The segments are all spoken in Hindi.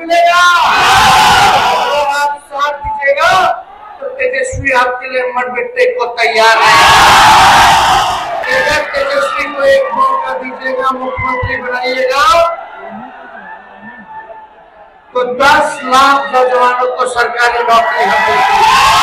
मिलेगा। अगर आप साथ दीजिएगा तो तेजस्वी आपके लिए मर मिटने को तैयार है। अगर तेजस्वी को एक मौका दीजिएगा, मुख्यमंत्री बनाइएगा, तो 10 लाख नौजवानों को सरकारी नौकरी हम देंगे।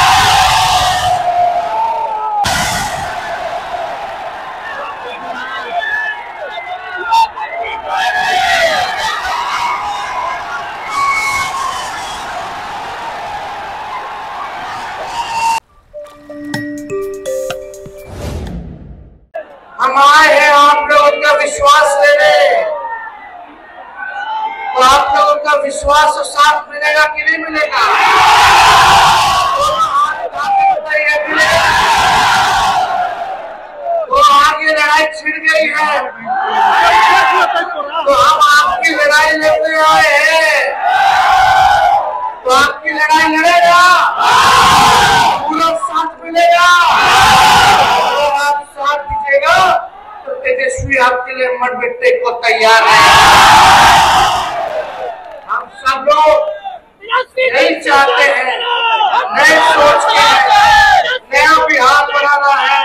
हम आए हैं आप लोगों का विश्वास लेने, तो आप लोगों का विश्वास और साथ मिलेगा कि नहीं मिलेगा? तो आगे लड़ाई छिड़ गई है, तो हम आपकी लड़ाई लड़ने आए हैं, तो आपकी लड़ाई लड़ेगा, पूरा साथ मिलेगा। आप साथ दीजिएगा तो तेजस्वी आपके लिए मर मिटने को तैयार है। हम सब लोग यही चाहते हैं, नए सोच के नया बिहार बनाना है,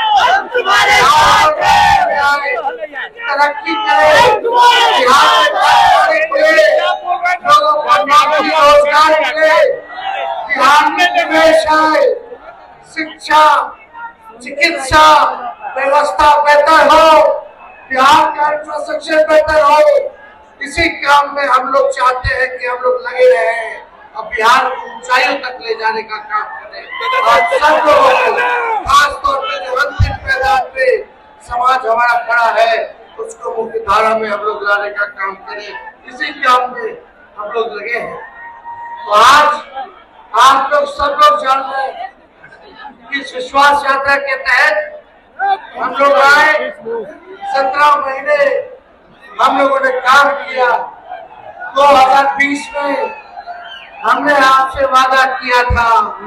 तरक्की करे, बिहार में लोगों को नौकरी रोजगार मिले, बिहार में निवेश आए, शिक्षा चिकित्सा व्यवस्था बेहतर हो, बिहार का इंफ्रास्ट्रक्चर बेहतर हो। इसी काम में हम लोग चाहते हैं कि हम लोग लगे रहें और बिहार को ऊंचाइयों तक ले जाने का काम करें। और सब लोगों को खासतौर पर जो अंतिम मैदान पे समाज हमारा खड़ा है, उसको मुख्य धारा में हम लोग लाने का काम करें। इसी काम में हम लोग लगे हैं। तो आज आप लोग सब लोग जान रहे हैं, इस विश्वास यात्रा के तहत हम लोग आए, 17 महीने हम लोगों ने काम किया। 2020 में हमने आपसे वादा किया था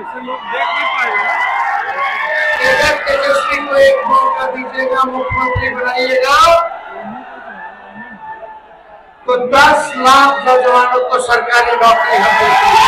कि अगर तेजस्वी को एक मौका दीजिएगा, मुख्यमंत्री बनाइएगा, तो 10 लाख नौजवानों को सरकारी नौकरी हम देंगे।